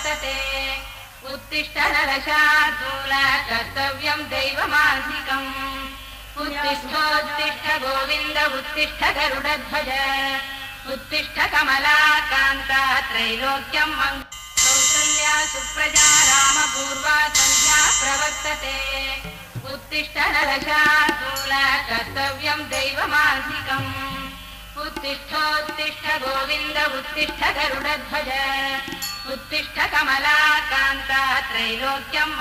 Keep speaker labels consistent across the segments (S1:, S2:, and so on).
S1: प्रवर्तते उत्तिष्ठ नरशार्दूल कर्तव्यं दैवमान्धिकम् उत्तिष्ठोत्तिष्ठ गोविन्द उत्तिष्ठ गरुडध्वज उत्तिष्ठ कमलाकान्ता त्रैलोक्यं कौसल्या सुप्रजा रामपूर्वा सन्ध्या प्रवर्तते उत्तिष्ठ नरशार्दूल कर्तव्यं दैवमान्धिकम् उत्तिष्ठोत्तिष्ठ गोविन्द उत्तिष्ठ गरुडध्वज उत्तिष्ठ कमलाकान्ता त्रैलोक्यं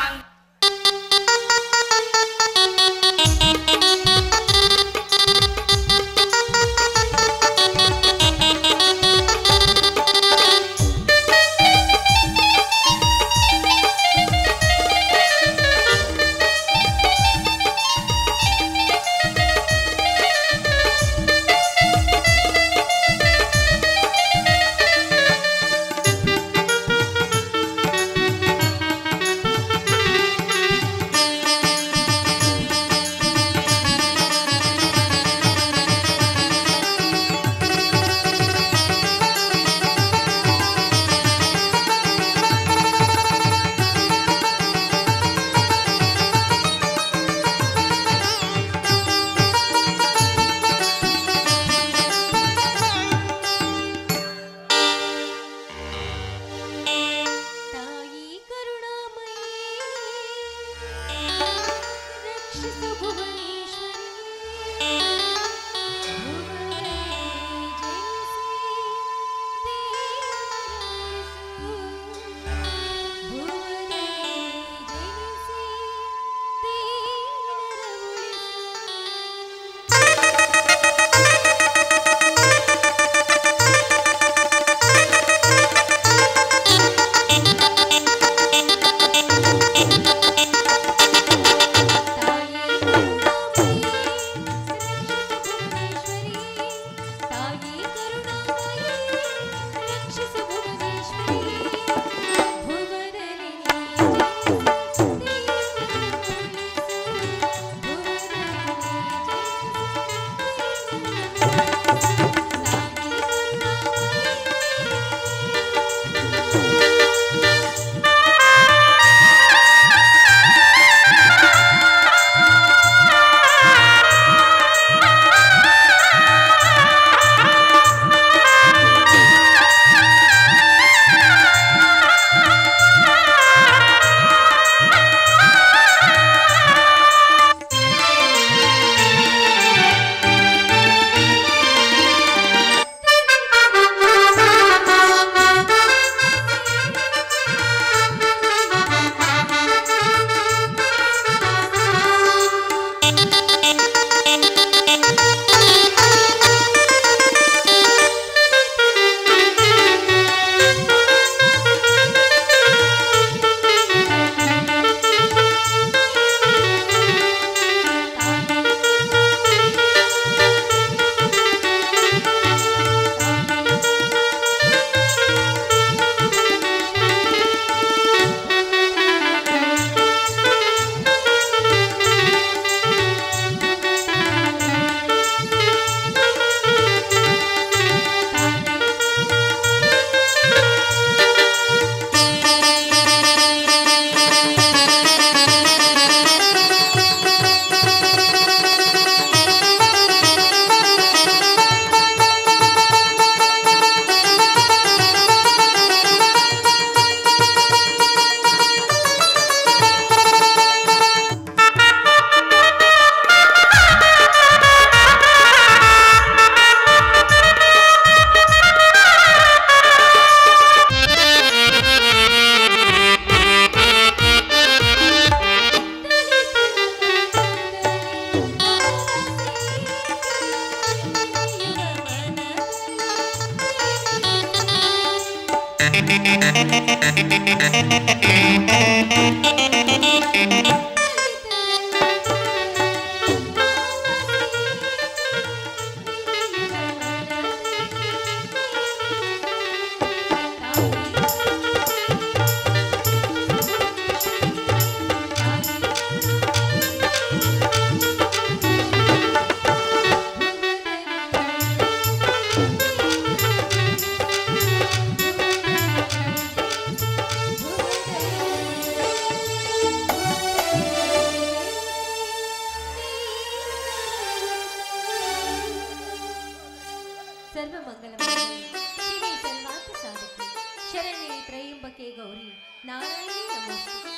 S2: ತ್ರಯಂಬಕೆ ಗೌರಿ ನಾರಾಯಣಿ ನಮೋಸ್ತುತೆ.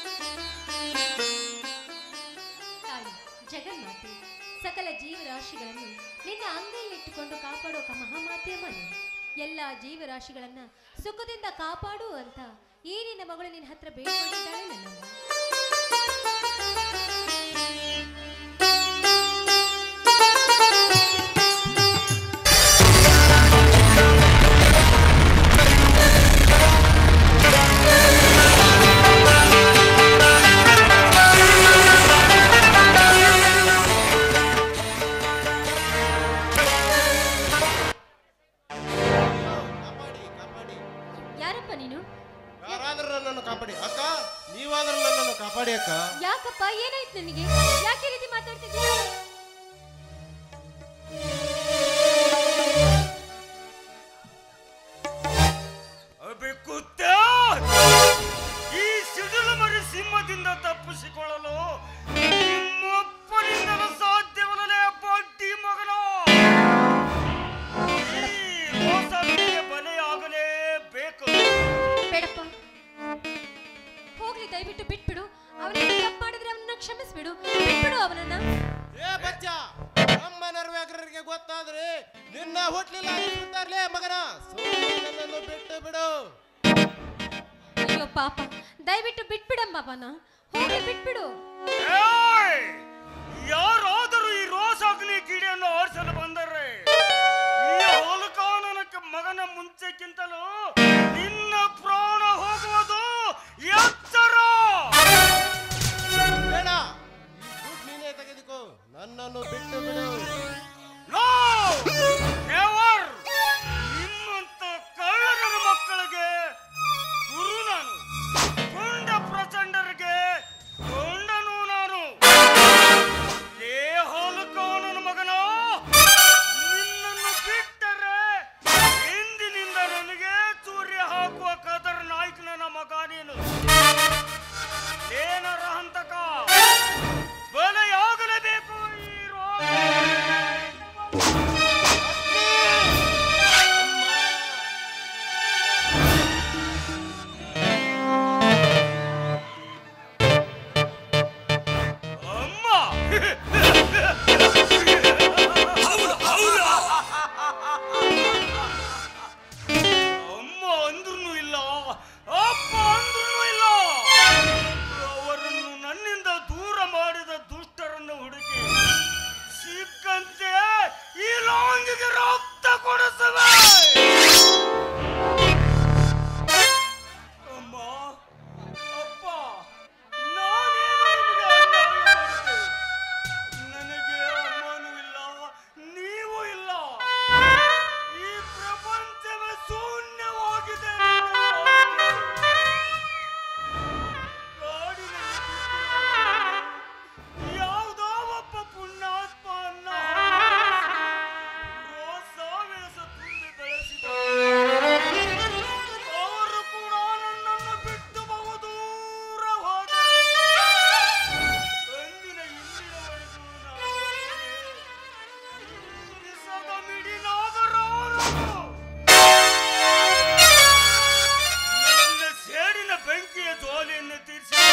S2: ತಾಯಿ ಜಗನ್ಮಾತೆ ಸಕಲ ಜೀವರಾಶಿಗಳನ್ನು ನಿನ್ನ ಅಂಗೈಯಲ್ಲಿಟ್ಟುಕೊಂಡು ಕಾಪಾಡೋ ಮಹಾಮಾತೆಯ ಮನೆ. ಎಲ್ಲ ಜೀವರಾಶಿಗಳನ್ನ ಸುಖದಿಂದ ಕಾಪಾಡು ಅಂತ ಈ ನಿನ್ನ ಮಗಳು ನಿನ್ನ ಹತ್ರ ಬೇಡಿಕೊಂಡಿದ್ದಾಳೆ ನನ್ನಮ್ಮ. ಯಾಕಪ್ಪ ಏನಾಯ್ತು ನನಗೆ? ಯಾಕೆ ರೀತಿ ಮಾತಾಡ್ತಿದ್ದೀಯ?
S3: ಈ ಸಿಡಿಲು ಮರಿ ಸಿಂಹದಿಂದ ತಪ್ಪಿಸಿಕೊಳ್ಳಲು ನಿಮ್ಮೊಬ್ಬರಿಂದಲೂ ಸಾಧ್ಯವಲ್ಲೇ ಬಡ್ಡಿ ಮಗನ. ಈ ಮೋಸಕ್ಕೆ ಬಲೆಯಾಗಲೇಬೇಕು.
S2: ಬೇಡಪ್ಪ, ಹೋಗ್ಲಿ, ದಯವಿಟ್ಟು ಬಿಟ್ಬಿಡು. ಅವನಿಗೆ ತಪ್ಪು ಮಾಡಿದ್ರೆ ಅವನನ್ನ ಕ್ಷಮಿಸ್ಬಿಡು, ಬಿಟ್ಬಿಡು ಅವನನ್ನ.
S4: ಏ ಬಚ್ಚ, ನಮ್ಮ ನರ್ವ್ಯಾಗ್ರರಿಗೆ ಗೊತ್ತಾದ್ರೆ ನಿನ್ನ ಹೋಟ್ಲಿಲ್ಲ ಬಿಡ್ತಾರ್ಲೇ ಮಗನ. ನನ್ನನ್ನು ಬಿಟ್ಟು ಬಿಡು.
S2: ಅಯ್ಯೋ ಪಾಪ, ದಯವಿಟ್ಟು ಬಿಟ್ಬಿಡಮ್ಮ ಅವನ. ಹೋಗ್ಲಿ, ಬಿಟ್ಬಿಡು.
S3: ಯಾರಾದರೂ ಈ ರೋಸಾಗ್ನಿ ಕಿಡಿಯನ್ನು ಆರಿಸಲು ಬಂದರೆ ಈ ಹೊಲಕಾನನಕ್ಕೆ ಮಗನ ಮುಂಚೆಕ್ಕಿಂತಲೂ ನಿನ್ನ ಪ್ರಾಣ ಹೋಗುವುದು ಎಚ್ಚರ.
S4: ಬೇಡ, ಈ ದುಡ್ಡು ನೀನೇ ತೆಗೆದುಕೋ, ನನ್ನನ್ನು ಬಿಟ್ಟು ಬಿಡು.
S3: ನಿಮ್ಮಂತ ಕಳ್ಳರ ಮಕ್ಕಳಿಗೆ ಗುರು ನಾನು, ಕೊಂಡ ಪ್ರಚಂಡರಿಗೆ ಕೊಂಡನು ನಾನು. ಏ ಹೊಲಕೋನನ ಮಗನ, ನಿನ್ನನ್ನು ಬಿಟ್ಟರೆ ಇಂದಿನಿಂದ ನನಗೆ ಸೂರ್ಯ ಹಾಕುವ ಕದರ್ ನಾಯಕನ ಮಗ ನೀನು. ಏನರ ಹಂತಕ ಬಲೆಯಾಗಲೇಬೇಕು ಈ ರೋಗ. ಬೆಂಕಿಯ ಜ್ವಾಲೆಯನ್ನು ತೀರಿಸಿ